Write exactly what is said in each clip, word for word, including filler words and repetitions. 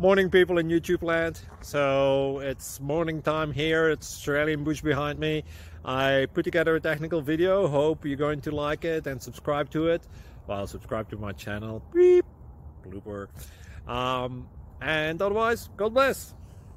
Morning, people in YouTube land. So it's morning time here. It's Australian bush behind me. I put together a technical video. Hope you're going to like it and subscribe to it. Well, subscribe to my channel. Beep. Blooper. Um, and otherwise, God bless.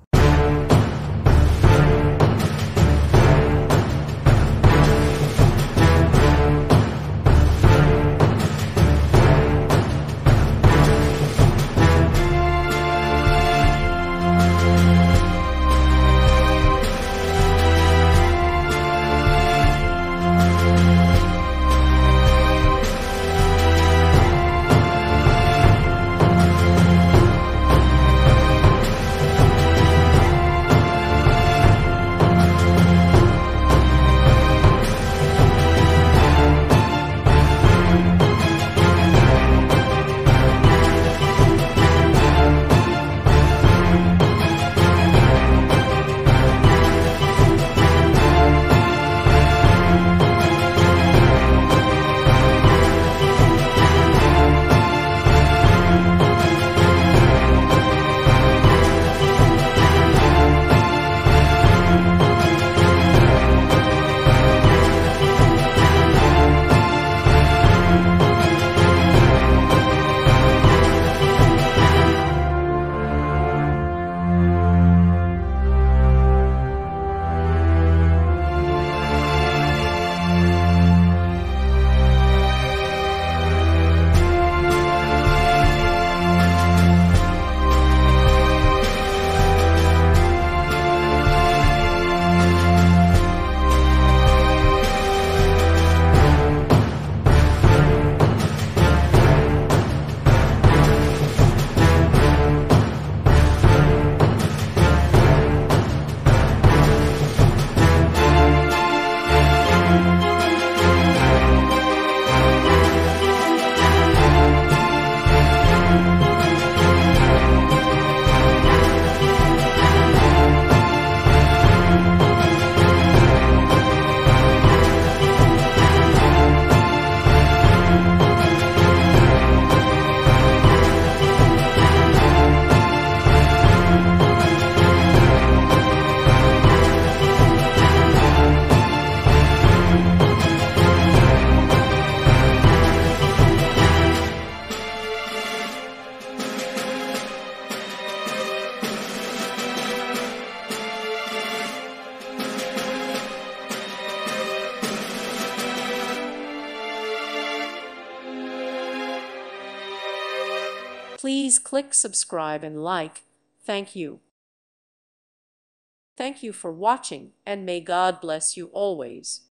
Please click subscribe and like. Thank you. Thank you for watching, and may God bless you always.